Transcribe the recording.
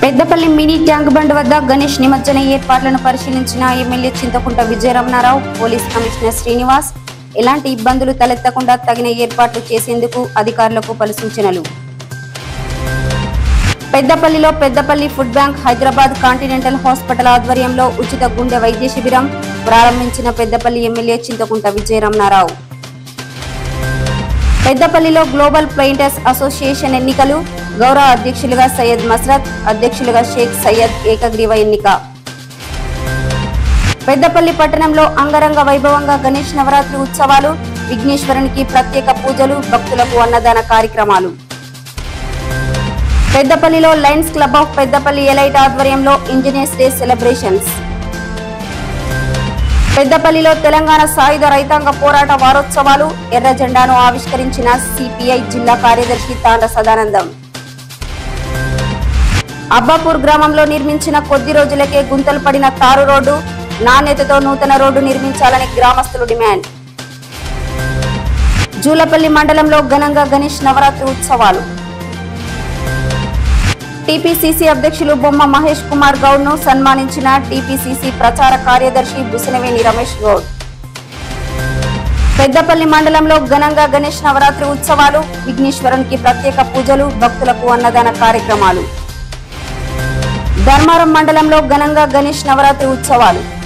Peddapalli mini tank bund వద్ద గణేష్ నిమజ్జన ఏర్పాట్లను పరిశీలించిన MLA Chintakunta Vijayaramanarao, police commissioner Srinivas ఎలాంటి ఇబ్బందులు తలెత్తకుండా తగిన ఏర్పాట్లు చేసేందుకు అధికారులకు పలు సూచనలు. పెద్దపల్లిలో Peddapalli food bank, Hyderabad continental hospital ఆధ్వర్యంలో ఉచిత గుండె వైద్య శిబిరం ప్రారంభించిన పెద్దపల్లి ఎమ్మెల్యే చింతకుంట విజయరమణారావు. పెద్దపల్లిలో గ్లోబల్ పెయింటర్స్ అసోసియేషన్ ఎన్నికలు, గౌరవ అధ్యక్షులుగా సయ్యద్ మస్రత్, అధ్యక్షులుగా షేక్ సయ్యద్ ఏకగ్రీవ ఎన్నిక. పెద్దపల్లి పట్టణంలో అంగరంగ వైభవంగా గణేష్ నవరాత్రి ఉత్సవాలు, విఘ్నేశ్వరునికి ప్రత్యేక పూజలు, భక్తులకు అన్నదాన కార్యక్రమాలు. పెద్దపల్లిలో lions club of Peddapalli elite ఆధ్వర్యంలో ఇంజనీర్స్ డే సెలబ్రేషన్స్. పెద్దపల్లిలో తెలంగాణ సాయుధ రైతాంగ పోరాట వారోత్సవాలు, ఎర్ర జెండాను ఆవిష్కరించిన సిపిఐ జిల్లా కార్యదర్శి తాండ్ర సదానందం. అబ్బాపూర్ గ్రామంలో నిర్మించిన కొద్ది రోజులకే గుంతలు పడిన తారు రోడ్డు, నాణ్యతతో నూతన రోడ్డు నిర్మించాలని గ్రామస్తులు డిమాండ్. జూలపల్లి మండలంలో ఘనంగా గణేష్ నవరాత్రి ఉత్సవాలు. టీపీసీసీ అధ్యక్షులు బొమ్మ మహేష్ కుమార్ గౌడ్ ను సన్మానించిన టీపీసీసీ ప్రచార కార్యదర్శి బుసనవేని రమేష్ గౌడ్. పెద్దపల్లి మండలంలో ఘనంగా గణేష్ నవరాత్రి ఉత్సవాలు, విఘ్నేశ్వరునికి ప్రత్యేక పూజలు, భక్తులకు అన్నదాన కార్యక్రమాలు. ధర్మారం మండలంలో ఘనంగా గణేష్ నవరాత్రి ఉత్సవాలు.